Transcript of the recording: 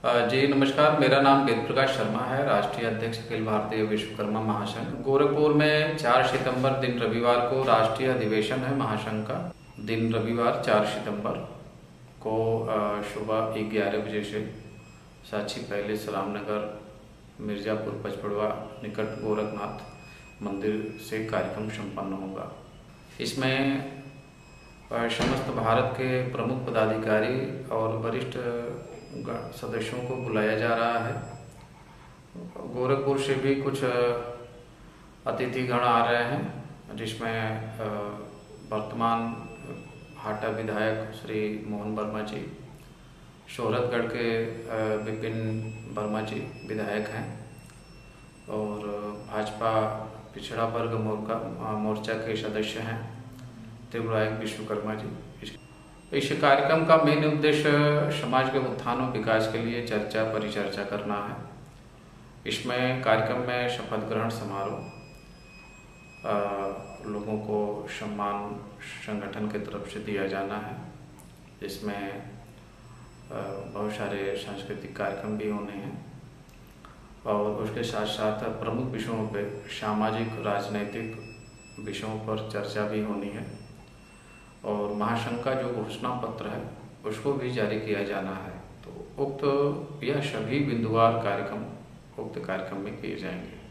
जी नमस्कार, मेरा नाम वेद प्रकाश शर्मा है, राष्ट्रीय अध्यक्ष अखिल भारतीय विश्वकर्मा महासंघ। गोरखपुर में 4 सितंबर दिन रविवार को राष्ट्रीय अधिवेशन है महासंघ का। दिन रविवार 4 सितंबर को सुबह 11 बजे से साक्षी पैलेस रामनगर मिर्जापुर पचपड़वा निकट गोरखनाथ मंदिर से कार्यक्रम संपन्न होगा। इसमें समस्त भारत के प्रमुख पदाधिकारी और वरिष्ठ सदस्यों को बुलाया जा रहा है। गोरखपुर से भी कुछ अतिथिगण आ रहे हैं, जिसमें वर्तमान हाटा विधायक श्री मोहन वर्मा जी, शोहरतगढ़ के विपिन वर्मा जी विधायक हैं और भाजपा पिछड़ा वर्ग मोर्चा के सदस्य हैं त्रिविधायक विश्वकर्मा जी। इस कार्यक्रम का मेन उद्देश्य समाज के उत्थान और विकास के लिए चर्चा परिचर्चा करना है। इसमें कार्यक्रम में शपथ ग्रहण समारोह, लोगों को सम्मान संगठन की तरफ से दिया जाना है। इसमें बहुत सारे सांस्कृतिक कार्यक्रम भी होने हैं और उसके साथ साथ प्रमुख विषयों पर सामाजिक राजनैतिक विषयों पर चर्चा भी होनी है और महासंघ का जो घोषणा पत्र है उसको भी जारी किया जाना है। तो उक्त यह सभी बिंदुवार कार्यक्रम उक्त कार्यक्रम में किए जाएंगे।